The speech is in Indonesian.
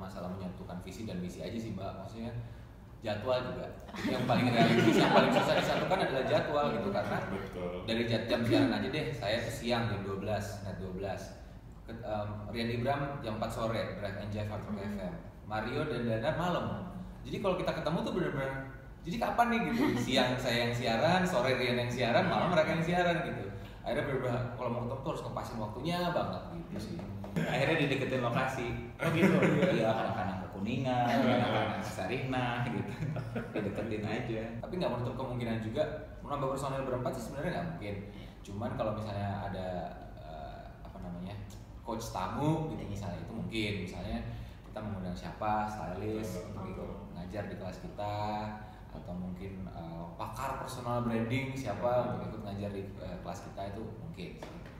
masalah menyatukan visi dan misi aja sih Mbak, maksudnya jadwal juga itu yang paling realistis, yang paling susah disatukan adalah jadwal gitu, karena dari jam siaran aja deh, saya siang jam 12, net 12, Rian Ibram jam 4 sore, Drive and Jive Hard Rock FM, Mario dan Dana malam. Jadi kalau kita ketemu tuh bener-bener, jadi kapan nih gitu, siang saya yang siaran, sore Rian yang siaran, malam mereka yang siaran gitu. Akhirnya bener-bener kalau mau ketemu tuh harus ngepasin waktunya banget gitu sih. Akhirnya dideketin lokasi. Oh gitu. Iya, kadang-kadang ke Kuningan, kadang-kadang ke Sarinah gitu. Dideketin aja. Tapi nggak menutup kemungkinan juga menambah personel berempat sih sebenarnya nggak mungkin. Cuman kalau misalnya ada coach tamu gitu misalnya, itu mungkin, misalnya kita mengundang siapa, stylist untuk ikut ngajar di kelas kita, atau mungkin pakar personal branding siapa untuk ikut ngajar di kelas kita, itu mungkin.